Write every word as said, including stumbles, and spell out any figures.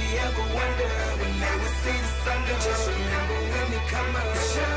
ever wonder when they would see the thunder? Just remember when they come up.